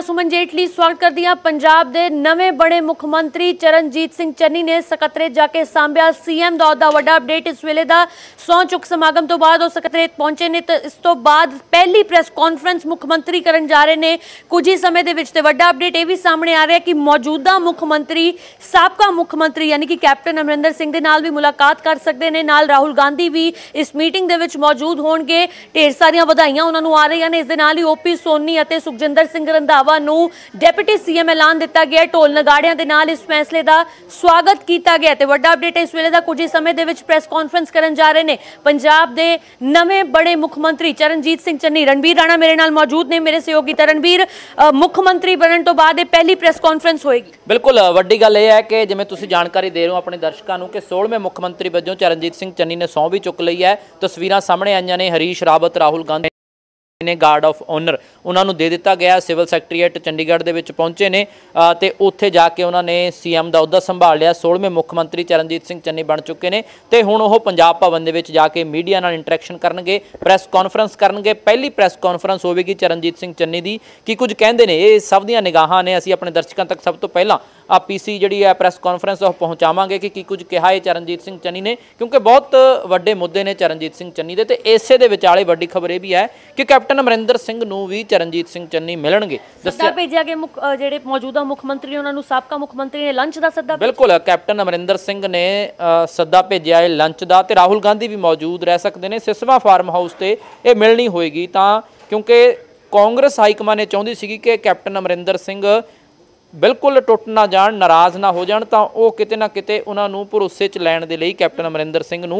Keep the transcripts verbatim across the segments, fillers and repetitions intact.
सुमन जेटली स्वागत करती हाँ। पंजाब के नवे बने मुख मंत्री चरणजीत सिंह चन्नी ने सकत्रेत जाके सांभिया सीएम दा ओहदा। वड्डा अपडेट इस वेले दा सौ चुक समागम तो बाद सकत्रेत पहुंचे ने, तो इस तो बाद पहली प्रेस कॉन्फ्रेंस मुख मंत्री करन जा रहे ने कुछ ही समय दे विच। ते वड्डा अपडेट यह भी सामने आ रहा है कि मौजूदा मुख मंत्री साबका मुख मंत्री यानी कि कैप्टन अमरिंदर सिंह दे नाल भी मुलाकात कर सकते हैं। नाल राहुल गांधी भी इस मीटिंग दे विच मौजूद होणगे। ढेर सारियां वधाइयां उन्हां नूं आ रही ने। इस दे नाल ही ओपी सोनी अते सुखजिंदर सिंह रंधावा नूं डिप्टी सीएम ऐलान दिता गया। ढोल नगाड़ियां दे नाल इस फैसले का स्वागत किया गया। ते वड्डा अपडेट इस वेले दा कुछ ही समय दे विच प्रेस कॉन्फ्रेंस करन जा रहे ने पंजाब दे नवे बड़े मुख मंत्री चरणजीत सिंह चन्नी। रणबीर राणा मेरे नाल मौजूद ने, मेरे सहयोगी। तो रणबीर, मुख मंत्री बनने तो बाद पहली प्रेस कॉन्फ्रेंस होएगी। बिल्कुल वड्डी गल यह है कि जिवें तुसीं जानकारी दे रहे हो अपने दर्शकों को कि सोलहवें मुख मंत्री वजों चरणजीत सिंह चन्नी ने सौं भी चुक ली है। तस्वीरां सामने आईयां ने। हरीश रावत, राहुल गांधी ने गार्ड ऑफ ऑनर उन्होंने दे दिता गया। सिविल सैकटरीएट चंडीगढ़ के विच पहुंचे ने ते उत्थे जाके उन्होंने सीएम का अहुदा संभाल लिया। सोलहवें मुख मंत्री चरणजीत सिंह चन्नी बन चुके हैं ते हुण ओह पंजाब भवन दे विच जाके मीडिया नाल इंटरैक्शन करनगे, प्रेस कॉन्फ्रेंस करनगे। पहली प्रेस कॉन्फ्रेंस होगी चरणजीत सिंह चन्नी की। की कुछ कहते हैं ये सब दियां निगाहां ने। असीं अपने दर्शकों तक सब तो पहला आ पीसी जी है प्रेस कॉन्फ्रेंस पहुँचावांगे कि की कुछ कहा है चरणजीत सिंह चन्नी ने, क्योंकि बहुत वड्डे मुद्दे ने चरणजीत सिंह चन्नी दे। ते इसे दे विचाले वड्डी खबर यह भी है कि कैप्टन अमरिंदर सिंह नूं भी चरणजीत सिंह चन्नी मिलणगे। सद्दा भेजिया गया मुख जिहड़े मौजूदा मुख मंत्री उन्होंने साबका मुख मंत्री ने लंच का सद्दा। बिल्कुल कैप्टन अमरिंदर सिंह ने सद्दा भेजिया है लंच का। ते राहुल गांधी भी मौजूद रह सकते हैं। सिसवा फार्म हाउस से ये मिलनी होएगी तां क्योंकि कांग्रेस हाईकमान ने चाहुंदी सी कि कैप्टन अमरिंदर सिंह बिल्कुल टुट ना जाण, नाराज़ ना हो जाण, तां ओह किते ना किते उन्हां नूं भरोसे च लैण दे लई कैप्टन अमरिंदर सिंह नूं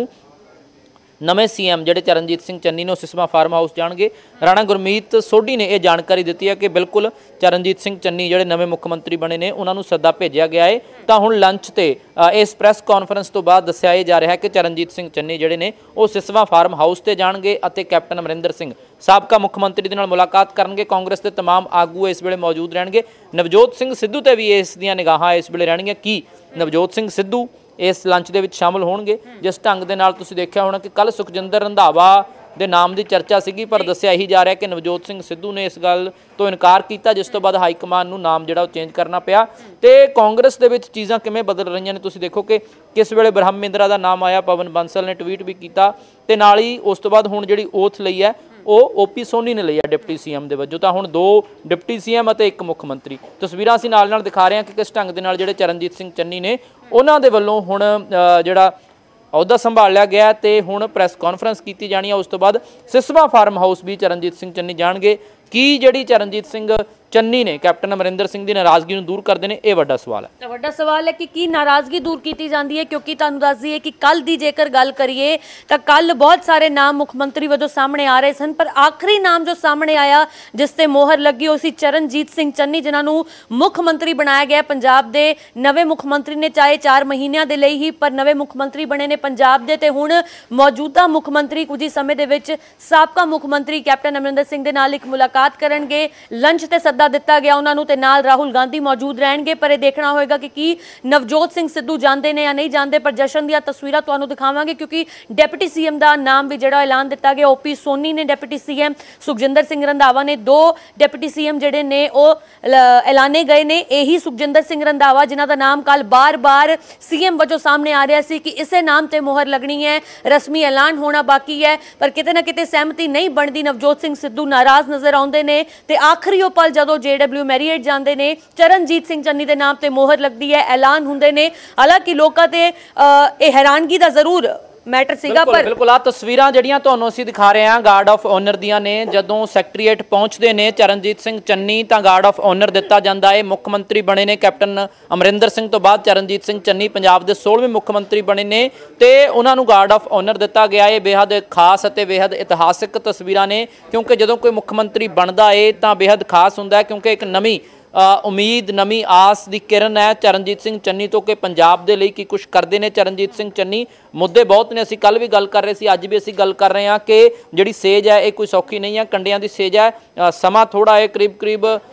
नवे सीएम जिहड़े चरणजीत सिंह चन्नी ने सिसवा फार्म हाउस जाणगे। राणा गुरमीत सोढी ने यह जानकारी दी है कि बिल्कुल चरणजीत सिंह चन्नी जिहड़े नवे मुख मंत्री बने ने उन्होंने सद्दा भेजिया गया है। तो हुण लंच ते इस प्रेस कॉन्फ्रेंस तो बाद दस्सिया यह जा रहा है कि चरणजीत सिंह चन्नी जिहड़े ने वो सिसवा फार्म हाउस ते जाणगे अते कैप्टन अमरिंदर सिंह साबका मुख मंत्री दे नाल मुलाकात करनगे। कांग्रेस के तमाम आगू इस वेले मौजूद रहणगे। नवजोत सिंह सिद्धू ते भी इस दियां निगाहां इस वेले रहणगीਆਂ कि नवजोत सिंह सिद्धू इस लंच के शामिल होणगे। जिस ढंग के नाल तुसीं देखिया होना कि कल सुखजिंदर रंधावा के नाम की चर्चा सी, पर दस्सिया यही जा रहा है कि नवजोत सिंह सिद्धू ने इस गल तो इनकार किया, जिस तो बाद हाईकमान नूं नाम जिहड़ा चेंज करना पिया। तो कांग्रेस के चीज़ां किवें बदल रही ने तुसीं देखो कि किस वेले ब्रह्म इंद्रा का नाम आया, पवन बंसल ने ट्वीट भी किया। तो नाल ही उस तो बाद हुण जिहड़ी ओथ लई है वो ओपी सोनी ने लिया डिप्टी सीएम के वजों। तो हुण दो डिप्टी सीएम और एक मुख मंत्री। तस्वीरां असीं नाल नाल दिखा रहे हैं कि किस ढंग के नाल जिहड़े चरणजीत सिंह चन्नी ने उन्हां दे वल्लों हुण जिहड़ा अहुदा संभाल लिया गया। तो हुण प्रेस कॉन्फ्रेंस की जानी है। उस तो बाद सिसवा फार्म हाउस भी चरणजीत सिंह चन्नी जाणगे। की जिहड़ी चरणजीत सिंह चन्नी ने कैप्टन अमरिंदर सिंह की नाराज़गी नूं दूर करते हैं, यह वड्डा सवाल है। तो वड्डा सवाल है कि की नाराज़गी दूर की जाती है, क्योंकि तुहानूं दस दईए कि कल की जेकर गल करिए तो कल बहुत सारे नाम मुख मंत्री वजों सामने आ रहे सन, पर आखिरी नाम जो सामने आया जिस ते मोहर लगी वो सी चरणजीत सिंह चन्नी, जिन्होंने मुख मंत्री बनाया गया पंजाब के। नवे मुख मंत्री ने चाहे चार महीनों के लिए ही, पर नवे मुख मंत्री बने ने पंजाब के। तो हुण मौजूदा मुख मंत्री कुछ ही समय दे विच साबका मुख मंत्री कैप्टन अमरिंदर सिंह दे नाल एक मुलाकात करनगे। लंच ते सद्दा दिता गया उन्होंने, ते नाल राहुल गांधी मौजूद रहेंगे। पर यह देखना होगा कि की नवजोत सिंह सिद्धू जानते हैं या नहीं जानते। पर जश्न दी तस्वीरां तुहानूं दिखावांगे, क्योंकि डिप्टी सीएम का नाम भी जिहड़ा ऐलान दिता गया। ओपी सोनी ने डिप्टी सीएम, सुखजिंदर सिंह रंधावा ने दो डिप्टी सीएम जिहड़े ने वो ऐलाने गए ने। यही सुखजिंदर सिंह रंधावा जिन्हां दा नाम कल बार बार सीएम वजों सामने आ रहा सी कि इसे नाम ते मोहर लगनी है, रस्मी ऐलान होना बाकी है, पर किते ना किते सहमति नहीं बनती। नवजोत सिंह सिद्धू नाराज़ नजर आउंदे ने। ते आखिरी वो पल जदों जेडब्ल्यू मैरिएट जाते हैं चरणजीत सिंह चन्नी के नाम से मोहर लगती है, ऐलान होंदे ने। हालांकि लोगों ते हैरानगी का जरूर मैटर सीगा। पर बिल्कुल आ तस्वीरां जिहड़ियां तुहानूं असीं दिखा रहे हैं गार्ड ऑफ ऑनर दियां ने। जदों सैकटरीएट पहुंचते ने चरणजीत सिंह चन्नी तो गार्ड ऑफ ऑनर दिता जाता है। मुख मंत्री बने ने कैप्टन अमरिंदर सिंह तो बाद चरणजीत सिंह चन्नी पंजाब के सोलहवें मुख मंत्री बने ने, तो उन्होंने गार्ड ऑफ ऑनर दिता गया है। बेहद खास और बेहद इतिहासिक तस्वीरां ने, क्योंकि जदों कोई मुख मंत्री बनता है तो बेहद खास हुंदा है, क्योंकि एक नवी उम्मीद नवी आस की किरण है चरणजीत सिंह चन्नी तो कि पंजाब के लिए की कुछ करते हैं चरणजीत सिंह चन्नी। मुद्दे बहुत ने, असीं कल भी गल कर रहे सी, अज भी असीं गल कर रहे हैं कि जिहड़ी सेज है ये कोई सौखी नहीं है, कंडियां की सेज है। समा थोड़ा है, करीब करीब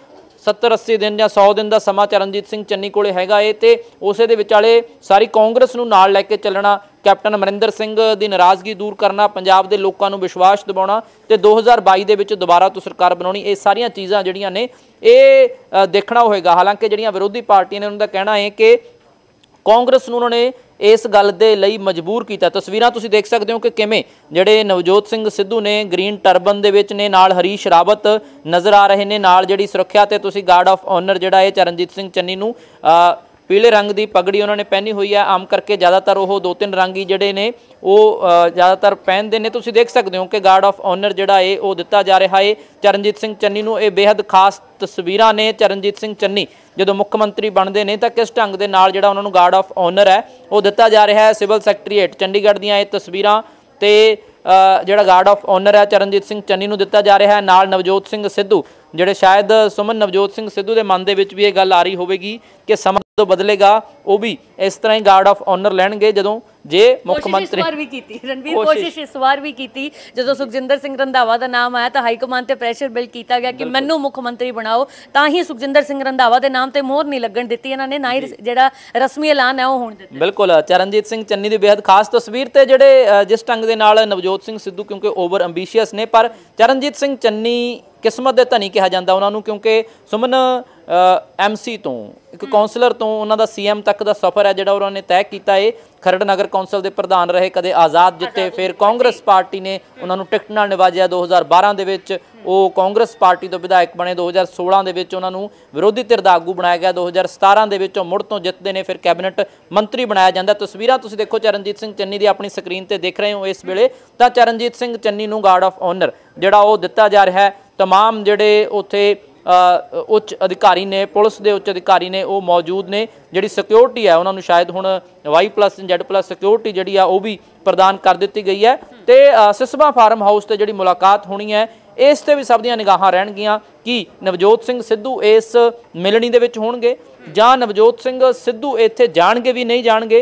सत्तर अस्सी दिन या सौ दिन का समा चरणजीत सिंह चन्नी कोले हैगा है ते उसे दे विचाले सारी कांग्रेस नूं नाल लैके चलना, कैप्टन अमरिंदर सिंह की नाराज़गी दूर करना, पंजाब के लोगों को विश्वास दिवाउणा ते दो हज़ार बाई दे विच दोबारा तो सरकार बनाउणी, ये सारियां चीज़ां जिहड़ियां ने ये देखना होएगा। हालांकि जिहड़ियां विरोधी पार्टियां ने उन्हां दा कहना है कि कांग्रेस नूं उन्होंने इस गल दे लई मजबूर किया। तस्वीरां तुसीं देख सकते हो कि किवें जिहड़े नवजोत सिंह सिद्धू ने ग्रीन टर्बन दे विच ने, नाल हरीश रावत नज़र आ रहे ने, नाल जिहड़ी सुरक्षा ते तुसीं गार्ड ऑफ ऑनर जिहड़ा है चरणजीत सिंह चन्नी नूं पीले रंग की पगड़ी उन्होंने पहनी हुई है। आम करके ज़्यादातर वो दो तीन रंग ही जिहड़े ने वो ज़्यादातर पहनते हैं। तुसीं देख सकते हो कि गार्ड ऑफ ऑनर जिहड़ा है वो दिता जा रहा है चरणजीत सिंह चन्नी नूं। ये बेहद खास तस्वीरां ने। चरणजीत सिंह चन्नी जो मुख्य मंत्री बनते हैं तो किस ढंग के नाल जिहड़ा उन्होंने गार्ड ऑफ ऑनर है वो दिता जा रहा है। सिविल सैकटरीएट चंडीगढ़ दीयां ये तस्वीरां ते जिहड़ा गार्ड ऑफ ऑनर है चरणजीत सिंह चन्नी नूं दिता जा रहा है। नाल नवजोत सिंह सिद्धू जिहड़े शायद सुमन नवजोत सिंह सिद्धू के मन दे विच भी ये गल आ रही होगी कि समा तो बदलेगा, वो भी इस तरह ही गार्ड ऑफ ऑनर लैणगे जदों जे मुख्य मंत्री भी की रणवीर कोशिश इस बार भी की जो सुखजिंदर सिंह रंधावा का नाम आया तो हाईकमान से प्रैशर बिल्ड किया गया कि मैनू मुख्य मंत्री बनाओ, तां ही सुखजिंदर सिंह रंधावा के नाम से मोहर नहीं लगन दी इन्होंने, ना ही जिहड़ा रस्मी ऐलान है वो होण दित्ता। बिल्कुल चरणजीत सिंह चन्नी की बेहद खास तस्वीर ते जिहड़े जिस ढंग के नाल नवजोत सिंह सिद्धू क्योंकि ओवर अंबीशियस ने, पर चरणजीत सिंह चन्नी किस्मत के धनी कहा जाता उन्होंने क्योंकि सुमन एम सी तो एक कौंसलर तो उन्होंने सी एम तक का सफ़र है जोड़ा उन्होंने तय किया है। खरड़ नगर कौंसल के प्रधान रहे, कदे आज़ाद जिते, फिर कांग्रेस पार्टी ने उन्होंने टिकट नाल निवाजिया। दो हज़ार बारह दे विच वो कांग्रेस पार्टी तो विधायक बने, दो हज़ार सोलह दे विच उन्होंने विरोधी धिर दा आगू बनाया गया, दो हज़ार सतारह दे विच मुड़ तो जितते हैं, फिर कैबिनेट मंत्री बनाया जाता। तस्वीरां तुसीं देखो चरणजीत सिंह चन्नी की अपनी स्क्रीन पर देख रहे हो इस वेले, तो चरणजीत सिंह चन्नी नूं गार्ड ऑफ ऑनर जिहड़ा वो दिता जा रहा है। तमाम जिहड़े उत्थे उच्च अधिकारी ने, पुलिस के उच्च अधिकारी ने वो मौजूद ने। जिहड़ी सिक्योरिटी है उन्होंने शायद हुण Y plus Z plus security जिहड़ी आ वो भी प्रदान कर दी गई है। तो सिसवा फार्म हाउस से जिहड़ी मुलाकात होनी है इस ते भी सब दी निगाहां रहणगियां कि नवजोत सिंह सिद्धू इस मिलनी दे विच होणगे जां नवजोत सिंह सिद्धू इत्थे जाणगे भी नहीं जाणगे।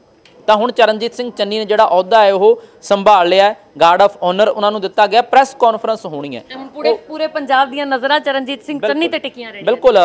तो हुण चरणजीत सिंह चन्नी ने जिहड़ा अहुदा है वो संभाल लिया है, गार्ड ऑफ ऑनर उन्होंने दिता गया। प्रैस कॉन्फ्रेंस होनी है, पूरे पूरे पंजाब दीयां नज़रां चरणजीत सिंह चन्नी ते टिकियां रहियां। बिल्कुल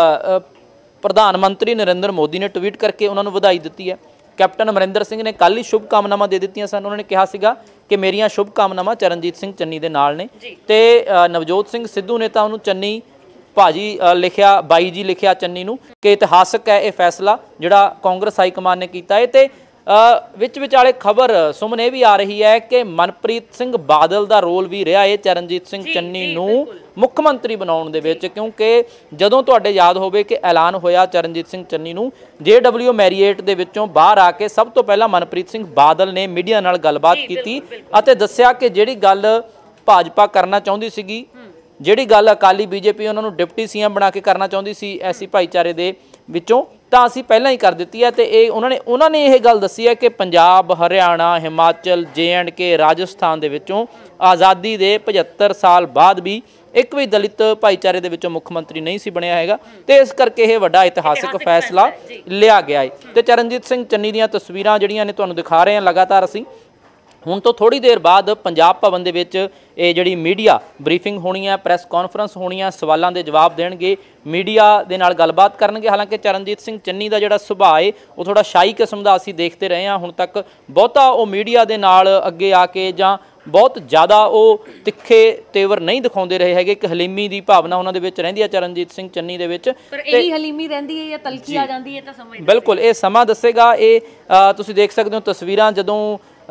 प्रधानमंत्री नरेंद्र मोदी ने ट्वीट करके उन्होंने वधाई दी है। कैप्टन अमरिंदर सिंह ने कल ही शुभकामनावां दे दित्तियां सन। उन्होंने कहा सीगा कि मेरियां शुभकामनावां चरणजीत सिंह चन्नी दे नाल ने। ते नवजोत सिंह सिद्धू ने तो उन्होंने चन्नी भाजी लिखिया, बाई जी लिखिया चन्नी नूं कि इतिहासक है ये फैसला जिहड़ा कांग्रेस हाईकमान ने किया है। तो विच विचाले खबर सुमन ये भी आ रही है कि मनप्रीत सिंह बादल का रोल भी रहा है चरणजीत सिंह चन्नी नूं मुख्य मंत्री बनाउण दे विच, क्योंकि जदों तुहाडे याद होवे कि ऐलान होया चरणजीत सिंह चन्नी नूं जे डबल्यू मैरीएट दे विचों बाहर आके सब तो पहला मनप्रीत सिंह बादल ने मीडिया नाल गलबात कीती अते दस्सिया कि जिहड़ी गल भाजपा करना चाहुंदी सीगी, जिहड़ी गल अकाली बीजेपी उन्होंने डिप्टी सीएम बना के करना चाहुंदी सी ऐसी भाईचारे दे विचों, तो असीं पहलां ही कर दित्ती है। तो ये उन्होंने उन्होंने ये गल दसी है कि Punjab, Haryana, Himachal, J and K, Rajasthan दे विचों आज़ादी दे पचहत्तर साल बाद भी एक भी दलित भाईचारे दे विचों मुख्य मंत्री नहीं सी बनया हैगा। तो इस करके यह वड्डा इतिहासक फैसला लिया गया है। तो चरणजीत सिंह चन्नी दीयां तस्वीरां जिहड़ियां ने तुहानूं दिखा रहे हैं लगातार असीं। हुण तो थोड़ी देर बाद पंजाब भवन दे विच ये जिहड़ी मीडिया ब्रीफिंग होनी है, प्रैस कॉन्फ्रेंस होनी है, सवालों के जवाब देणगे, मीडिया दे नाल गलबात करनगे। हालांकि चरणजीत सिंह चन्नी का जिहड़ा सुभाਅ है वो थोड़ा शाही किस्म का असीं देखते रहे हैं हुण तक, बहुता वो मीडिया दे नाल अगे आके जां बहुत ज़्यादा वो तिखे तेवर नहीं दिखाते रहे है। एक हलीमी की भावना उन्होंने विच रहिंदी है चरणजीत सिंह चन्नी दे विच। पर यही हलीमी रहिंदी है या तलखी आ जांदी है तां समझ बिल्कुल ये समा दसेगा। ये तुसीं देख सकते हो तस्वीरां जदों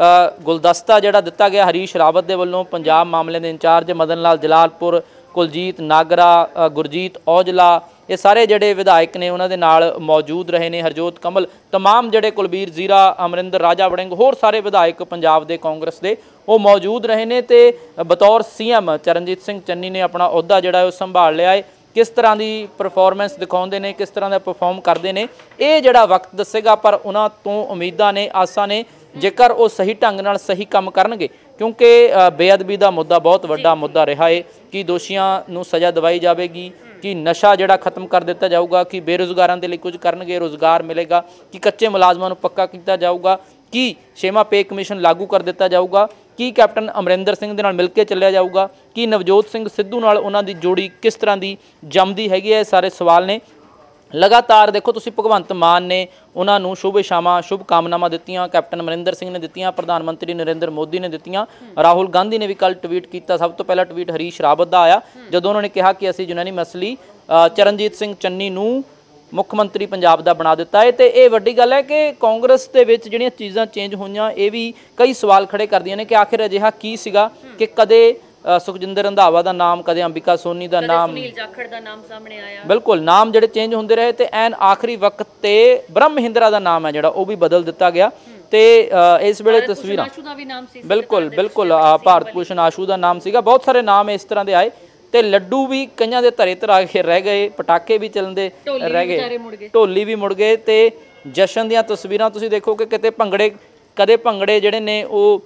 गुलदस्ता जिहड़ा दिता गया हरीश रावत दे वल्लों, पंजाब मामले के इंचार्ज मदन लाल जलालपुर, कुलजीत नागरा, गुरजीत औजला, ये सारे जिहड़े विधायक ने उन्होंने नाल मौजूद रहे ने, हरजोत कमल, तमाम जिहड़े कुलबीर जीरा, अमरिंदर राजा वड़िंग, होर सारे विधायक पंजाब के कांग्रेस के वो मौजूद रहे ने। ते बतौर सी एम चरणजीत सिंह चन्नी ने अपना अहुदा जिहड़ा है संभाल लिया है। किस तरह की परफॉर्मेंस दिखाते हैं, किस तरह का परफॉर्म करते हैं, ये जिहड़ा वक्त दसेगा। पर उन्हां तो उम्मीदां ने, आसां ने, जेकर वो सही ढंग नाल सही काम करनगे, क्योंकि बेअदबी का मुद्दा बहुत वड्डा मुद्दा रहा है कि दोषियों नूं सज़ा दवाई जाएगी, कि नशा जिहड़ा खत्म कर दिता जाऊगा, कि बेरोज़गारां दे लई कुछ करनगे, रोज़गार मिलेगा, कि कच्चे मुलाजमां नूं पक्का किया जाऊगा, कि छेवां पे कमीशन लागू कर दिता जाऊगा, ਕੀ ਕੈਪਟਨ ਅਮਰਿੰਦਰ ਸਿੰਘ ਦੇ ਨਾਲ ਮਿਲ ਕੇ ਚੱਲਿਆ ਜਾਊਗਾ, ਕੀ ਨਵਜੋਤ ਸਿੰਘ ਸਿੱਧੂ ਨਾਲ ਉਹਨਾਂ ਦੀ ਜੋੜੀ ਕਿਸ ਤਰ੍ਹਾਂ ਦੀ ਜੰਮਦੀ ਹੈਗੀ ਹੈ, ਇਹ ਸਾਰੇ ਸਵਾਲ ਨੇ। ਲਗਾਤਾਰ ਦੇਖੋ ਤੁਸੀਂ ਭਗਵੰਤ ਮਾਨ ਨੇ ਉਹਨਾਂ ਨੂੰ ਸ਼ੁਭ ਇਛਾਵਾਂ ਸ਼ੁਭ ਕਾਮਨਾਵਾਂ ਦਿੱਤੀਆਂ, ਕੈਪਟਨ ਅਮਰਿੰਦਰ ਸਿੰਘ ਨੇ ਦਿੱਤੀਆਂ, ਪ੍ਰਧਾਨ ਮੰਤਰੀ ਨਰਿੰਦਰ ਮੋਦੀ ਨੇ ਦਿੱਤੀਆਂ, ਰਾਹੁਲ ਗਾਂਧੀ ਨੇ ਵੀ ਕੱਲ ਟਵੀਟ ਕੀਤਾ। ਸਭ ਤੋਂ ਪਹਿਲਾ ਟਵੀਟ ਹਰੀਸ਼ ਰਾਵਤ ਦਾ ਆਇਆ ਜਦੋਂ ਉਹਨਾਂ ਨੇ ਕਿਹਾ ਕਿ ਅਸੀਂ ਯੂਨੈਨਿਮਸਲੀ ਚਰਨਜੀਤ ਸਿੰਘ ਚੰਨੀ ਨੂੰ ਮੁੱਖ ਮੰਤਰੀ ਪੰਜਾਬ ਦਾ ਬਣਾ ਦਿੱਤਾ ਹੈ। ਤੇ ਇਹ ਵੱਡੀ ਗੱਲ ਹੈ ਕਿ ਕਾਂਗਰਸ ਦੇ ਵਿੱਚ ਜਿਹੜੀਆਂ ਚੀਜ਼ਾਂ ਚੇਂਜ ਹੋਈਆਂ ਇਹ ਵੀ ਕਈ ਸਵਾਲ ਖੜੇ ਕਰਦੀਆਂ ਨੇ ਕਿ ਆਖਿਰ ਅਜਿਹਾ ਕੀ ਸੀਗਾ ਕਿ ਕਦੇ ਸੁਖਜਿੰਦਰ ਰੰਧਾਵਾ ਦਾ ਨਾਮ, ਕਦੇ ਅੰਬਿਕਾ ਸੋਨੀ ਦਾ ਨਾਮ, ਸੁਨੀਲ ਜਾਖੜ ਦਾ ਨਾਮ ਸਾਹਮਣੇ ਆਇਆ, ਬਿਲਕੁਲ ਨਾਮ ਜਿਹੜੇ ਚੇਂਜ ਹੁੰਦੇ ਰਹੇ ਤੇ ਐਨ ਆਖਰੀ ਵਕਤ ਤੇ ਬ੍ਰਹਮ ਮਹਿੰਦਰਾ ਦਾ ਨਾਮ ਹੈ ਜਿਹੜਾ ਉਹ ਵੀ ਬਦਲ ਦਿੱਤਾ ਗਿਆ। ਤੇ ਇਸ ਵੇਲੇ ਤਸਵੀਰਾਂ ਬਿਲਕੁਲ ਬਿਲਕੁਲ ਭਾਰਤ ਭੂਸ਼ਣ ਆਸ਼ੂ ਦਾ ਨਾਮ ਸੀਗਾ, ਬਹੁਤ ਸਾਰੇ ਨਾਮ ਇਸ ਤਰ੍ਹਾਂ ਦੇ ਆਏ ਤੇ ਲੱਡੂ ਵੀ ਕਈਆਂ ਦੇ ਧਰੇ ਧਰਾ ਕੇ ਰਹਿ ਗਏ, ਪਟਾਕੇ ਵੀ ਚੱਲਦੇ ਰਹਿ ਗਏ, ਢੋਲੀ ਵੀ ਮੁੜ ਗਏ ਤੇ ਜਸ਼ਨ ਦੀਆਂ ਤਸਵੀਰਾਂ ਤੁਸੀਂ ਦੇਖੋ ਕਿ ਕਿਤੇ ਭੰਗੜੇ, ਕਦੇ ਭੰਗੜੇ ਜਿਹੜੇ ਨੇ ਉਹ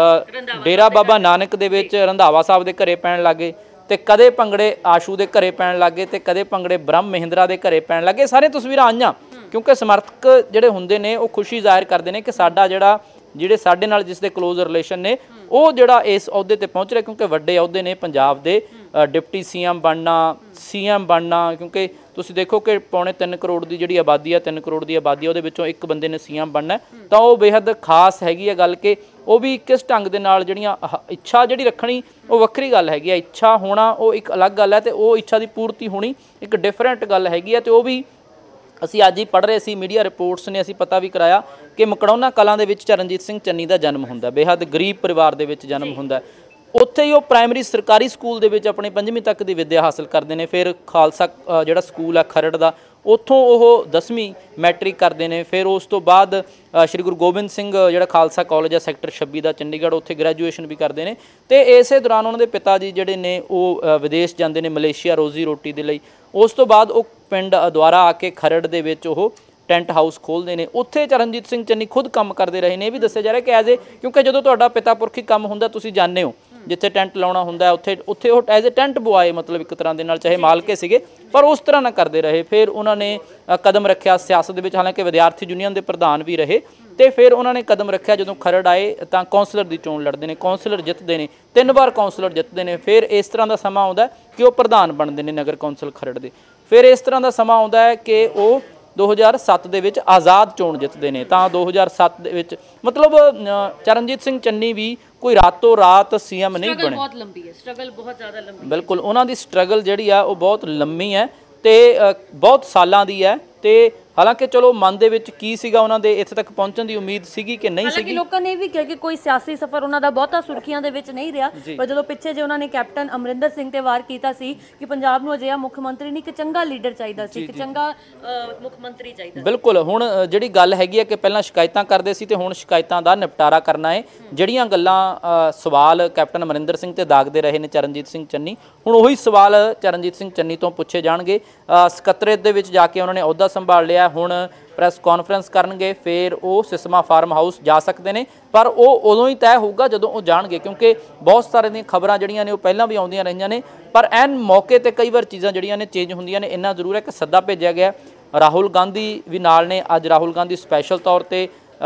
ਡੇਰਾ ਬਾਬਾ ਨਾਨਕ ਦੇ ਵਿੱਚ ਰੰਧਾਵਾ ਸਾਹਿਬ ਦੇ ਘਰੇ ਪੈਣ ਲੱਗੇ ਤੇ ਕਦੇ ਭੰਗੜੇ ਆਸ਼ੂ ਦੇ ਘਰੇ ਪੈਣ ਲੱਗੇ ਤੇ ਕਦੇ ਭੰਗੜੇ ਬ੍ਰਹਮ ਮਹਿੰਦਰਾ ਦੇ ਘਰੇ ਪੈਣ ਲੱਗੇ। ਸਾਰੀਆਂ ਤਸਵੀਰਾਂ ਆਈਆਂ ਕਿਉਂਕਿ ਸਮਰਥਕ ਜਿਹੜੇ ਹੁੰਦੇ ਨੇ ਉਹ ਖੁਸ਼ੀ ਜ਼ਾਹਿਰ ਕਰਦੇ ਨੇ ਕਿ ਸਾਡਾ ਜਿਹੜਾ ਜਿਹੜੇ ਸਾਡੇ ਨਾਲ ਜਿਸ ਦੇ ਕਲੋਜ਼ ਰਿਲੇਸ਼ਨ ਨੇ ਉਹ ਜਿਹੜਾ ਇਸ ਅਹੁਦੇ ਤੇ ਪਹੁੰਚ ਰਿਹਾ, ਕਿਉਂਕਿ ਵੱਡੇ ਅਹੁਦੇ ਨੇ ਪੰਜਾਬ ਦੇ, ਡਿਪਟੀ ਸੀਐਮ ਬਣਨਾ, ਸੀਐਮ ਬਣਨਾ, ਕਿਉਂਕਿ ਤੁਸੀਂ ਦੇਖੋ ਕਿ ਪੌਣੇ ਤਿੰਨ ਕਰੋੜ ਦੀ ਜਿਹੜੀ ਆਬਾਦੀ ਆ, ਤਿੰਨ ਕਰੋੜ ਦੀ ਆਬਾਦੀ ਉਹਦੇ ਵਿੱਚੋਂ ਇੱਕ ਬੰਦੇ ਨੇ ਸੀਐਮ ਬਣਨਾ, ਤਾਂ ਉਹ ਬੇਹੱਦ ਖਾਸ ਹੈਗੀ ਆ ਗੱਲ ਕਿ ਉਹ ਵੀ ਕਿਸ ਢੰਗ ਦੇ ਨਾਲ ਜਿਹੜੀਆਂ ਇੱਛਾ ਜਿਹੜੀ ਰੱਖਣੀ ਉਹ ਵੱਖਰੀ ਗੱਲ ਹੈਗੀ ਆ, ਇੱਛਾ ਹੋਣਾ ਉਹ ਇੱਕ ਅਲੱਗ ਗੱਲ ਹੈ ਤੇ ਉਹ ਇੱਛਾ ਦੀ ਪੂਰਤੀ ਹੋਣੀ ਇੱਕ ਡਿਫਰੈਂਟ ਗੱਲ ਹੈਗੀ ਆ। ਤੇ ਉਹ ਵੀ ਅਸੀਂ ਅੱਜ ਹੀ ਪੜ੍ਹ ਰਹੇ ਸੀ, ਮੀਡੀਆ ਰਿਪੋਰਟਸ ਨੇ ਅਸੀਂ ਪਤਾ ਵੀ ਕਰਾਇਆ ਕਿ ਮਕੜੌਨਾ ਕਲਾਂ ਦੇ ਵਿੱਚ ਚਰਨਜੀਤ ਸਿੰਘ ਚੰਨੀ ਦਾ ਜਨਮ ਹੁੰਦਾ, ਬੇਹੱਦ ਗਰੀਬ ਪਰਿਵਾਰ ਦੇ ਵਿੱਚ ਜਨਮ ਹੁੰਦਾ। ਉੱਥੇ ਹੀ ਉਹ ਪ੍ਰਾਇਮਰੀ ਸਰਕਾਰੀ ਸਕੂਲ ਦੇ ਵਿੱਚ ਆਪਣੀ ਪੰਜਵੀਂ ਤੱਕ ਦੀ ਵਿੱਦਿਆ ਹਾਸਲ ਕਰਦੇ ਨੇ। ਫਿਰ ਖਾਲਸਾ ਜਿਹੜਾ ਸਕੂਲ ਆ ਖਰੜ ਦਾ, ਉੱਥੋਂ ਉਹ ਦਸਵੀਂ ਮੈਟ੍ਰਿਕ ਕਰਦੇ ਨੇ। ਫਿਰ ਉਸ ਤੋਂ ਬਾਅਦ ਸ਼੍ਰੀ ਗੁਰੂ ਗੋਬਿੰਦ ਸਿੰਘ ਜਿਹੜਾ ਖਾਲਸਾ ਕਾਲਜ ਆ ਸੈਕਟਰ ਛੱਬੀ ਦਾ ਚੰਡੀਗੜ੍ਹ, ਉੱਥੇ ਗ੍ਰੈਜੂਏਸ਼ਨ ਵੀ ਕਰਦੇ ਨੇ। ਤੇ ਇਸੇ ਦੌਰਾਨ ਉਹਨਾਂ ਦੇ ਪਿਤਾ ਜੀ ਜਿਹੜੇ ਨੇ ਉਹ ਵਿਦੇਸ਼ ਜਾਂਦੇ ਨੇ ਮਲੇਸ਼ੀਆ ਰੋਜ਼ੀ ਰੋਟੀ ਦੇ ਲਈ। ਉਸ ਤੋਂ ਬਾਅਦ ਉਹ ਪਿੰਡ ਦੁਆਰਾ ਆ ਕੇ ਖਰੜ ਦੇ ਵਿੱਚ ਉਹ ਟੈਂਟ ਹਾਊਸ ਖੋਲ੍ਹਦੇ ਨੇ, ਉੱਥੇ ਚਰਨਜੀਤ ਸਿੰਘ ਚੰਨੀ ਖੁਦ ਕੰਮ ਕਰਦੇ ਰਹੇ ਨੇ। ਇਹ ਵੀ ਦੱਸਿਆ ਜਾ ਰਿਹਾ ਕਿ ਐਜ਼ ਏ, ਕਿਉਂਕਿ ਜਦੋਂ ਤੁਹਾਡਾ ਪਿਤਾ ਪੁਰਖੀ ਕੰਮ ਹੁੰਦਾ ਤੁਸੀਂ ਜਾਣਦੇ ਹੋ ਜਿੱਥੇ ਟੈਂਟ ਲਾਉਣਾ ਹੁੰਦਾ ਉੱਥੇ ਉੱਥੇ ਉਹ ਐਜ਼ ਏ ਟੈਂਟ ਬੁਆਏ ਮਤਲਬ ਇੱਕ ਤਰ੍ਹਾਂ ਦੇ ਨਾਲ, ਚਾਹੇ ਮਾਲਕੇ ਸੀਗੇ ਪਰ ਉਸ ਤਰ੍ਹਾਂ ਨਾਲ ਕਰਦੇ ਰਹੇ। ਫਿਰ ਉਹਨਾਂ ਨੇ ਕਦਮ ਰੱਖਿਆ ਸਿਆਸਤ ਦੇ ਵਿੱਚ, ਹਾਲਾਂਕਿ ਵਿਦਿਆਰਥੀ ਯੂਨੀਅਨ ਦੇ ਪ੍ਰਧਾਨ ਵੀ ਰਹੇ। ਤੇ ਫਿਰ ਉਹਨਾਂ ਨੇ ਕਦਮ ਰੱਖਿਆ ਜਦੋਂ ਖਰੜ ਆਏ ਤਾਂ ਕੌਂਸਲਰ ਦੀ ਚੋਣ ਲੜਦੇ ਨੇ, ਕੌਂਸਲਰ ਜਿੱਤਦੇ ਨੇ, ਤਿੰਨ ਵਾਰ ਕੌਂਸਲਰ ਜਿੱਤਦੇ ਨੇ। ਫਿਰ ਇਸ ਤਰ੍ਹਾਂ ਦਾ ਸਮਾਂ ਆਉਂਦਾ ਕਿ ਉਹ ਪ੍ਰਧਾਨ ਬਣਦੇ ਨੇ ਨਗਰ ਕੌਂਸਲ ਖਰੜ ਦੇ। ਫਿਰ ਇਸ ਤਰ੍ਹਾਂ ਦਾ ਸਮਾਂ ਆਉਂਦਾ ਹੈ ਕਿ ਉਹ ਦੋ ਹਜ਼ਾਰ ਸੱਤ ਦੇ ਵਿੱਚ ਆਜ਼ਾਦ ਚੋਣ ਜਿੱਤਦੇ ਨੇ। ਤਾਂ ਦੋ ਹਜ਼ਾਰ ਸੱਤ ਦੇ ਵਿੱਚ ਮਤਲਬ ਚਰਨਜੀਤ ਸਿੰਘ ਚੰਨੀ ਵੀ ਕੋਈ ਰਾਤੋਂ ਰਾਤ ਸੀਐਮ ਨਹੀਂ ਬਣੇ, ਬਹੁਤ ਲੰਬੀ ਹੈ ਸਟਰਗਲ, ਬਹੁਤ ਜ਼ਿਆਦਾ ਲੰਬੀ। ਬਿਲਕੁਲ ਉਹਨਾਂ ਦੀ ਸਟਰਗਲ ਜਿਹੜੀ ਆ ਉਹ ਬਹੁਤ ਲੰਮੀ ਹੈ ਤੇ ਬਹੁਤ ਸਾਲਾਂ ਦੀ ਹੈ। ਤੇ ਹਾਲਾਂਕਿ ਚਲੋ ਮਨ ਦੇ ਵਿੱਚ ਕੀ ਸੀਗਾ ਉਹਨਾਂ ਦੇ ਇੱਥੇ ਤੱਕ ਪਹੁੰਚਣ ਦੀ ਉਮੀਦ ਸੀਗੀ ਕਿ ਨਹੀਂ ਸੀਗੀ। ਲੋਕਾਂ ਨੇ ਵੀ ਕਿਹਾ ਕਿ ਕੋਈ ਸਿਆਸੀ ਸਫ਼ਰ ਉਹਨਾਂ ਦਾ ਬਹੁਤਾ ਸੁਰਖੀਆਂ ਦੇ ਵਿੱਚ ਨਹੀਂ ਰਿਹਾ, ਪਰ ਜਦੋਂ ਪਿੱਛੇ ਜੇ ਉਹਨਾਂ ਨੇ ਕੈਪਟਨ ਅਮਰਿੰਦਰ ਸਿੰਘ ਤੇ ਵਾਰ ਕੀਤਾ ਸੀ ਕਿ ਪੰਜਾਬ ਨੂੰ ਅਜਿਹਾ ਮੁੱਖ ਮੰਤਰੀ ਨਹੀਂ, ਇੱਕ ਚੰਗਾ ਲੀਡਰ ਚਾਹੀਦਾ ਸੀ, ਇੱਕ ਚੰਗਾ ਮੁੱਖ ਮੰਤਰੀ ਚਾਹੀਦਾ। ਬਿਲਕੁਲ, ਹੁਣ ਜਿਹੜੀ ਗੱਲ ਹੈਗੀ ਹੈ ਕਿ ਪਹਿਲਾਂ ਸ਼ਿਕਾਇਤਾਂ ਕਰਦੇ ਸੀ ਤੇ ਹੁਣ ਸ਼ਿਕਾਇਤਾਂ ਦਾ ਨਿਪਟਾਰਾ ਕਰਨਾ ਹੈ। ਜਿਹੜੀਆਂ ਗੱਲਾਂ ਸਵਾਲ ਕੈਪਟਨ ਅਮਰਿੰਦਰ ਸਿੰਘ ਤੇ ਦਾਗਦੇ ਰਹੇ ਨੇ ਚਰਨਜੀਤ ਸਿੰਘ ਚੰਨੀ, ਹੁਣ ਉਹੀ ਸਵਾਲ ਚਰਨਜੀਤ ਸਿੰਘ ਚੰਨੀ ਤੋਂ ਪੁੱਛੇ ਜਾਣਗੇ। ਸਕੱਤਰੇਤ ਦੇ ਵਿੱਚ ਜਾ ਕੇ ਉਹਨਾਂ ਨੇ ਅਹੁਦਾ ਸੰਭਾਲ ਲਿਆ, ਹੁਣ ਪ੍ਰੈਸ ਕਾਨਫਰੰਸ ਕਰਨਗੇ, ਫਿਰ ਉਹ ਸਿਸਮਾ ਫਾਰਮ ਹਾਊਸ ਜਾ ਸਕਦੇ ਨੇ। ਪਰ ਉਹ ਉਦੋਂ ਹੀ ਤੈਅ ਹੋਊਗਾ ਜਦੋਂ ਉਹ ਜਾਣਗੇ, ਕਿਉਂਕਿ ਬਹੁਤ ਸਾਰੇ ਦੀਆਂ ਖਬਰਾਂ ਜਿਹੜੀਆਂ ਨੇ ਉਹ ਪਹਿਲਾਂ ਵੀ ਆਉਂਦੀਆਂ ਰਹੀਆਂ ਨੇ ਪਰ ਐਨ ਮੌਕੇ ਤੇ ਕਈ ਵਾਰ ਚੀਜ਼ਾਂ ਜਿਹੜੀਆਂ ਨੇ ਚੇਂਜ ਹੁੰਦੀਆਂ ਨੇ। ਇੰਨਾ ਜ਼ਰੂਰ ਹੈ ਕਿ ਸੱਦਾ ਭੇਜਿਆ ਗਿਆ, ਰਾਹੁਲ ਗਾਂਧੀ ਵੀ ਨਾਲ ਨੇ। ਅੱਜ ਰਾਹੁਲ ਗਾਂਧੀ ਸਪੈਸ਼ਲ ਤੌਰ ਤੇ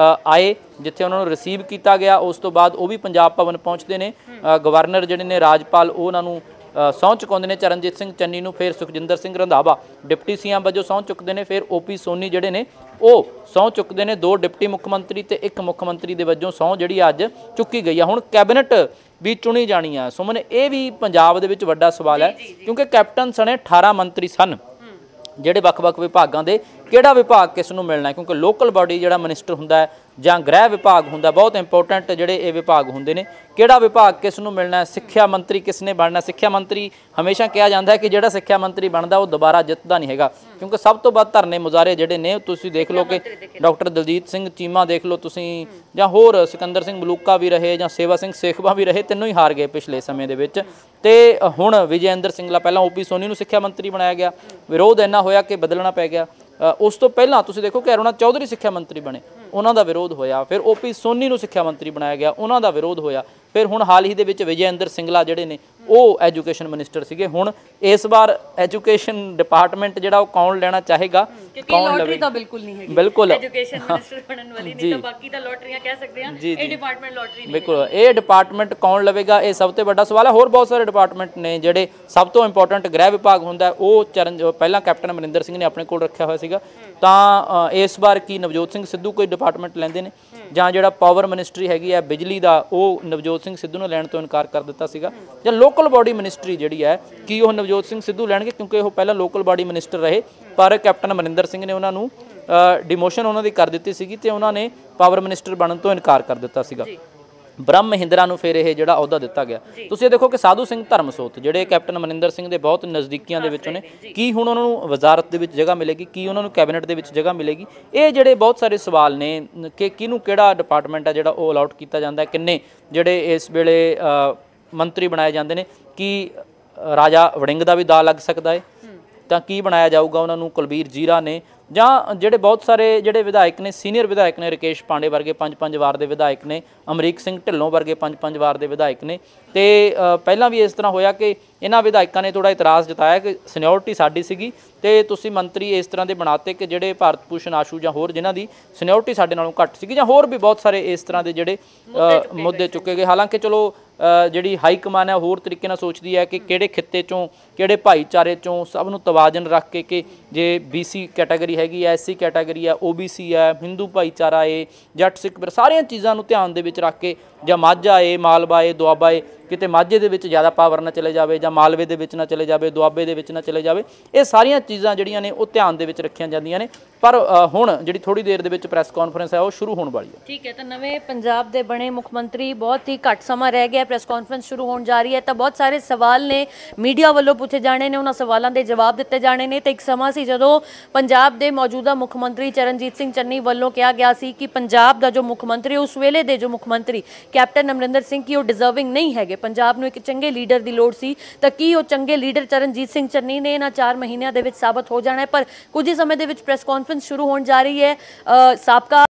ਆਏ ਜਿੱਥੇ ਉਹਨਾਂ ਨੂੰ ਰਿਸੀਵ ਕੀਤਾ ਗਿਆ। ਉਸ ਤੋਂ ਬਾਅਦ ਉਹ ਵੀ ਪੰਜਾਬ ਭਵਨ ਪਹੁੰਚਦੇ ਨੇ। ਗਵਰਨਰ ਜਿਹੜੇ ਨੇ ਰਾਜਪਾਲ ਉਹ ਉਹਨਾਂ ਨੂੰ ਸਹੁੰ ਚੁਕਾਉਂਦੇ ਨੇ ਚਰਨਜੀਤ ਸਿੰਘ ਚੰਨੀ ਨੂੰ। ਫਿਰ ਸੁਖਜਿੰਦਰ ਸਿੰਘ ਰੰਧਾਵਾ ਡਿਪਟੀ ਸੀਐਮ ਵਜੋਂ ਸਹੁੰ ਚੁੱਕਦੇ ਨੇ। ਫਿਰ ਓਪੀ ਸੋਨੀ ਜਿਹੜੇ ਨੇ ਉਹ ਸਹੁੰ ਚੁੱਕਦੇ ਨੇ। ਦੋ ਡਿਪਟੀ ਮੁੱਖ ਮੰਤਰੀ ਤੇ ਇੱਕ ਮੁੱਖ ਮੰਤਰੀ ਦੇ ਵਜੋਂ ਸਹੁੰ ਜਿਹੜੀ ਅੱਜ ਚੁੱਕੀ ਗਈ ਆ। ਹੁਣ ਕੈਬਨਿਟ ਵੀ ਚੁਣੀ ਜਾਣੀ ਆ। ਸੁਮਨ, ਇਹ ਵੀ ਪੰਜਾਬ ਦੇ ਵਿੱਚ ਵੱਡਾ ਸਵਾਲ ਹੈ ਕਿਉਂਕਿ ਕੈਪਟਨ ਸਣੇ ਅਠਾਰਾਂ ਮੰਤਰੀ ਸਨ ਜਿਹੜੇ ਵੱਖ-ਵੱਖ ਵਿਭਾਗਾਂ ਦੇ। ਕਿਹੜਾ ਵਿਭਾਗ ਕਿਸ ਨੂੰ ਮਿਲਣਾ ਹੈ, ਕਿਉਂਕਿ ਲੋਕਲ ਬਾਡੀ ਜਿਹੜਾ ਮਿਨਿਸਟਰ ਹੁੰਦਾ ਹੈ ਜਾਂ ਗ੍ਰਹਿ ਵਿਭਾਗ ਹੁੰਦਾ, ਬਹੁਤ ਇੰਪੋਰਟੈਂਟ ਜਿਹੜੇ ਇਹ ਵਿਭਾਗ ਹੁੰਦੇ ਨੇ। ਕਿਹੜਾ ਵਿਭਾਗ ਕਿਸ ਨੂੰ ਮਿਲਣਾ ਹੈ, ਸਿੱਖਿਆ ਮੰਤਰੀ ਕਿਸ ਨੇ ਬਣਨਾ। ਸਿੱਖਿਆ ਮੰਤਰੀ ਹਮੇਸ਼ਾ ਕਿਹਾ ਜਾਂਦਾ ਹੈ ਕਿ ਜਿਹੜਾ ਸਿੱਖਿਆ ਮੰਤਰੀ ਬਣਦਾ ਉਹ ਦੁਬਾਰਾ ਜਿੱਤਦਾ ਨਹੀਂ ਹੈਗਾ, ਕਿਉਂਕਿ ਸਭ ਤੋਂ ਵੱਧ ਧਰਨੇ ਮੁਜ਼ਾਹਰੇ ਜਿਹੜੇ ਨੇ ਤੁਸੀਂ ਦੇਖ ਲਓ ਕਿ ਡਾਕਟਰ ਦਲਜੀਤ ਸਿੰਘ ਚੀਮਾ ਦੇਖ ਲਓ ਤੁਸੀਂ, ਜਾਂ ਹੋਰ ਸਿਕੰਦਰ ਸਿੰਘ ਮਲੂਕਾ ਵੀ ਰਹੇ ਜਾਂ ਸੇਵਾ ਸਿੰਘ ਸੇਖਵਾ ਵੀ ਰਹੇ, ਤਿੰਨੋਂ ਹੀ ਹਾਰ ਗਏ ਪਿਛਲੇ ਸਮੇਂ ਦੇ ਵਿੱਚ। ਤੇ ਹੁਣ ਵਿਜੇਇੰਦਰ ਸਿੰਗਲਾ, ਪਹਿਲਾਂ ਓਪੀ ਸੋਨੀ ਨੂੰ ਸਿੱਖਿਆ ਮੰਤਰੀ ਬਣਾਇਆ ਗਿਆ, ਵਿਰੋਧ ਇੰਨਾ ਹੋਇਆ ਕਿ ਬਦਲਣਾ ਪੈ ਗਿਆ। ਉਸ ਤੋਂ ਪਹਿਲਾਂ ਤੁਸੀਂ ਦੇਖੋ ਕਿ ਅਰੁਣਾ ਚੌਧਰੀ ਸਿੱਖਿਆ ਮੰਤਰੀ ਬਣੇ, ਉਹਨਾਂ ਦਾ ਵਿਰੋਧ ਹੋਇਆ। ਫਿਰ ਓਪੀ ਸੋਨੀ ਨੂੰ ਸਿੱਖਿਆ ਮੰਤਰੀ ਬਣਾਇਆ ਗਿਆ, ਉਹਨਾਂ ਦਾ ਵਿਰੋਧ ਹੋਇਆ। फिर हुण हाल ही दे विच विजय इंदर सिंगला जिहड़े ने ਉਹ ਐਜੂਕੇਸ਼ਨ ਮਿਨਿਸਟਰ ਸੀਗੇ। ਹੁਣ ਇਸ ਵਾਰ ਐਜੂਕੇਸ਼ਨ ਡਿਪਾਰਟਮੈਂਟ ਜਿਹੜਾ ਉਹ ਕੌਣ ਲੈਣਾ ਚਾਹੇਗਾ, ਕੌਣ ਲਵੇ ਤਾਂ ਬਿਲਕੁਲ ਨਹੀਂ ਹੈਗੀ ਬਿਲਕੁਲ ਐਜੂਕੇਸ਼ਨ ਮਿਨਿਸਟਰ ਬਣਨ ਵਾਲੀ ਨਹੀਂ ਤਾਂ ਬਾਕੀ ਤਾਂ ਲੋਟਰੀਆਂ ਕਹਿ ਸਕਦੇ ਹਾਂ, ਇਹ ਡਿਪਾਰਟਮੈਂਟ ਲੋਟਰੀ ਨਹੀਂ। ਬਿਲਕੁਲ ਇਹ ਡਿਪਾਰਟਮੈਂਟ ਕੌਣ ਲਵੇਗਾ, ਇਹ ਸਭ ਤੋਂ ਵੱਡਾ ਸਵਾਲ ਹੈ। ਹੋਰ ਬਹੁਤ ਸਾਰੇ ਡਿਪਾਰਟਮੈਂਟ ਨੇ ਜਿਹੜੇ ਸਭ ਤੋਂ ਇੰਪੋਰਟੈਂਟ ਗ੍ਰਹਿ ਵਿਭਾਗ ਹੁੰਦਾ ਉਹ ਚਰਨ ਪਹਿਲਾਂ ਕੈਪਟਨ ਅਮਰਿੰਦਰ ਸਿੰਘ ਨੇ ਆਪਣੇ ਕੋਲ ਰੱਖਿਆ ਹੋਇਆ ਸੀਗਾ। ਤਾਂ ਇਸ ਵਾਰ ਕੀ ਨਵਜੋਤ ਸਿੰਘ ਸਿੱਧੂ ਕੋਈ ਡਿਪਾਰਟਮੈਂਟ ਲੈਂਦੇ ਨੇ, ਜਾਂ ਜਿਹੜਾ ਪਾਵਰ ਮਿਨਿਸਟਰੀ ਹੈਗੀ ਹੈ ਬਿਜਲੀ ਦਾ ਉਹ ਨਵਜੋਤ ਸਿੰਘ ਸਿੱਧੂ ਨੂੰ ਲੈਣ ਤੋਂ ਇਨਕਾਰ ਕਰ ਦਿੱਤਾ ਸੀਗਾ, ਜਾਂ ਲੋਕਲ ਬਾਡੀ ਮਿਨਿਸਟਰੀ ਜਿਹੜੀ ਹੈ ਕੀ ਉਹ ਨਵਜੋਤ ਸਿੰਘ ਸਿੱਧੂ ਲੈਣਗੇ, ਕਿਉਂਕਿ ਉਹ ਪਹਿਲਾਂ ਲੋਕਲ ਬਾਡੀ ਮਿਨਿਸਟਰ ਰਹੇ ਪਰ ਕੈਪਟਨ ਅਮਰਿੰਦਰ ਸਿੰਘ ਨੇ ਉਹਨਾਂ ਨੂੰ ਡਿਮੋਸ਼ਨ ਉਹਨਾਂ ਦੀ ਕਰ ਦਿੱਤੀ ਸੀਗੀ ਤੇ ਉਹਨਾਂ ਨੇ ਪਾਵਰ ਮਿਨਿਸਟਰ ਬਣਨ ਤੋਂ ਇਨਕਾਰ ਕਰ ਦਿੱਤਾ ਸੀਗਾ। ਬ੍ਰਹਮ ਮਹਿੰਦਰਾ ਨੂੰ ਫਿਰ ਇਹ ਜਿਹੜਾ ਅਹੁਦਾ ਦਿੱਤਾ ਗਿਆ। ਤੁਸੀਂ ਦੇਖੋ ਕਿ ਸਾਧੂ ਸਿੰਘ ਧਰਮਸੋਤ ਜਿਹੜੇ ਕੈਪਟਨ ਅਮਰਿੰਦਰ ਸਿੰਘ ਦੇ ਬਹੁਤ ਨਜ਼ਦੀਕੀਆਂ ਦੇ ਵਿੱਚੋਂ ਨੇ, ਕੀ ਹੁਣ ਉਹਨਾਂ ਨੂੰ ਵਜ਼ਾਰਤ ਦੇ ਵਿੱਚ ਜਗ੍ਹਾ ਮਿਲੇਗੀ, ਕੀ ਉਹਨਾਂ ਨੂੰ ਕੈਬਨਿਟ ਦੇ ਵਿੱਚ ਜਗ੍ਹਾ ਮਿਲੇਗੀ, ਇਹ ਜਿਹੜੇ ਬਹੁਤ ਸਾਰੇ ਸਵਾਲ ਨੇ ਕਿ ਕਿਹਨੂੰ ਕਿਹੜਾ ਡਿਪਾਰਟਮੈਂਟ ਹੈ ਜਿਹੜਾ ਉਹ ਅਲਾਟ ਕੀਤਾ ਜਾਂਦਾ, ਕਿੰਨੇ ਜਿਹੜੇ ਇਸ ਵੇਲੇ ਮੰਤਰੀ ਬਣਾਏ ਜਾਂਦੇ ਨੇ, ਕੀ ਰਾਜਾ ਵੜਿੰਗ ਦਾ ਵੀ ਦਾ ਲੱਗ ਸਕਦਾ ਹੈ, ਤਾਂ ਕੀ ਬਣਾਇਆ ਜਾਊਗਾ ਉਹਨਾਂ ਨੂੰ, ਕੁਲਬੀਰ ਜੀਰਾ ਨੇ, ਜਾਂ ਜਿਹੜੇ ਬਹੁਤ ਸਾਰੇ ਜਿਹੜੇ ਵਿਧਾਇਕ ਨੇ ਸੀਨੀਅਰ ਵਿਧਾਇਕ ਨੇ, ਰਕੇਸ਼ ਪਾਂਡੇ ਵਰਗੇ ਪੰਜ ਪੰਜ ਵਾਰ ਦੇ ਵਿਧਾਇਕ ਨੇ, ਅਮਰੀਕ ਸਿੰਘ ਢਿੱਲੋਂ ਵਰਗੇ ਪੰਜ ਪੰਜ ਵਾਰ ਦੇ ਵਿਧਾਇਕ ਨੇ। ਤੇ ਪਹਿਲਾਂ ਵੀ ਇਸ ਤਰ੍ਹਾਂ ਹੋਇਆ ਕਿ ਇਹਨਾਂ ਵਿਧਾਇਕਾਂ ਨੇ ਥੋੜ੍ਹਾ ਇਤਰਾਜ਼ ਜਤਾਇਆ ਕਿ ਸੀਨੀਅਰਟੀ ਸਾਡੀ ਸੀਗੀ ਤੇ ਤੁਸੀਂ ਮੰਤਰੀ ਇਸ ਤਰ੍ਹਾਂ ਦੇ ਬਣਾਤੇ ਕਿ ਜਿਹੜੇ ਭਾਰਤ ਭੂਸ਼ਣ ਆਸ਼ੂ ਜਾਂ ਹੋਰ ਜਿਨ੍ਹਾਂ ਦੀ ਸੀਨੀਅਰਟੀ ਸਾਡੇ ਨਾਲੋਂ ਘੱਟ ਸੀਗੀ, ਜਾਂ ਹੋਰ ਵੀ ਬਹੁਤ ਸਾਰੇ ਇਸ ਤਰ੍ਹਾਂ ਦੇ ਜਿਹੜੇ ਮੁੱਦੇ ਚੁੱਕੇ ਗਏ। ਹਾਲਾਂਕਿ ਚਲੋ ਜਿਹੜੀ ਹਾਈ ਕਮਾਨ ਹੈ ਹੋਰ ਤਰੀਕੇ ਨਾਲ ਸੋਚਦੀ ਹੈ ਕਿ ਕਿਹੜੇ ਖਿੱਤੇ 'ਚੋਂ ਕਿਹੜੇ ਭਾਈਚਾਰੇ 'ਚੋਂ ਸਭ ਨੂੰ ਤਵਾਜ਼ਨ ਰੱਖ ਕੇ ਕਿ ਜੇ ਬੀ ਸੀ ਕੈਟਾਗਰੀ ਹੈਗੀ ਹੈ, ਐਸ ਸੀ ਕੈਟਾਗਰੀ ਹੈ, ਓ ਬੀ ਸੀ ਹੈ, ਹਿੰਦੂ ਭਾਈਚਾਰਾ ਏ, ਜੱਟ ਸਿੱਖ ਸਾਰੀਆਂ ਚੀਜ਼ਾਂ ਨੂੰ ਧਿਆਨ ਦੇ ਵਿੱਚ ਰੱਖ ਕੇ, ਜਾਂ ਮਾਝਾ ਏ, ਮਾਲਵਾ ਏ, ਦੁਆਬਾ ਏ, ਕਿਤੇ ਮਾਝੇ ਦੇ ਵਿੱਚ ਜ਼ਿਆਦਾ ਪਾਵਰ ਨਾ ਚਲੇ ਜਾਵੇ ਜਾਂ ਮਾਲਵੇ ਦੇ ਵਿੱਚ ਨਾ ਚਲੇ ਜਾਵੇ, ਦੁਆਬੇ ਦੇ ਵਿੱਚ ਨਾ ਚਲੇ ਜਾਵੇ, ਇਹ ਸਾਰੀਆਂ ਚੀਜ਼ਾਂ ਜਿਹੜੀਆਂ ਨੇ ਉਹ ਧਿਆਨ ਦੇ ਵਿੱਚ ਰੱਖੀਆਂ ਜਾਂਦੀਆਂ ਨੇ। ਪਰ ਹੁਣ ਜਿਹੜੀ ਥੋੜੀ ਦੇਰ ਦੇ ਵਿੱਚ ਪ੍ਰੈਸ ਕਾਨਫਰੰਸ ਹੈ ਉਹ ਸ਼ੁਰੂ ਹੋਣ ਵਾਲੀ ਹੈ। ਠੀਕ ਹੈ, ਤਾਂ ਨਵੇਂ ਪੰਜਾਬ ਦੇ ਬਣੇ ਮੁੱਖ ਮੰਤਰੀ ਬਹੁਤ ਹੀ ਘੱਟ ਸਮਾਂ ਰਹਿ ਗਿਆ, ਪ੍ਰੈਸ ਕਾਨਫਰੰਸ ਸ਼ੁਰੂ ਹੋਣ ਜਾ ਰਹੀ ਹੈ, ਤਾਂ ਬਹੁਤ ਸਾਰੇ ਸਵਾਲ ਨੇ ਮੀਡੀਆ ਵੱਲੋਂ ਪੁੱਛੇ ਜਾਣੇ ਨੇ, ਉਹਨਾਂ ਸਵਾਲਾਂ ਦੇ ਜਵਾਬ ਦਿੱਤੇ ਜਾਣੇ ਨੇ। ਤੇ ਇੱਕ ਸਮਾਂ ਸੀ ਜਦੋਂ ਪੰਜਾਬ ਦੇ ਮੌਜੂਦਾ ਮੁੱਖ ਮੰਤਰੀ ਚਰਨਜੀਤ ਸਿੰਘ ਚੰਨੀ ਵੱਲੋਂ ਕਿਹਾ ਗਿਆ ਸੀ ਕਿ ਪੰਜਾਬ ਦਾ ਜੋ ਮੁੱਖ ਮੰਤਰੀ ਉਸ ਵੇਲੇ ਦੇ ਜੋ ਮੁੱਖ ਮੰਤਰੀ ਕੈਪਟਨ ਅਮਰਿੰਦਰ ਸਿੰਘ ਕੀ ਉਹ ਡਿਜ਼ਰਵਿੰਗ ਨਹੀਂ ਹੈਗੇ, ਪੰਜਾਬ ਨੂੰ ਇੱਕ ਚੰਗੇ ਲੀਡਰ ਦੀ ਲੋੜ ਸੀ। ਤਾਂ ਕੀ ਉਹ ਚੰਗੇ ਲੀਡਰ ਚਰਨਜੀਤ ਸਿੰਘ ਚੰਨੀ ਨੇ ਇਹਨਾਂ ਚਾਰ ਮਹੀਨਿਆਂ ਦੇ ਵਿੱਚ ਸਾਬਤ ਹੋ ਜਾਣਾ ਹੈ। ਪਰ ਕੁਝ ਹੀ ਸਮੇਂ ਦੇ ਵਿੱਚ ਪ੍ਰੈਸ ਕਾਨਫਰੰਸ ਸ਼ੁਰੂ ਹੋਣ ਜਾ ਰਹੀ ਹੈ। ਸਾਬਕਾ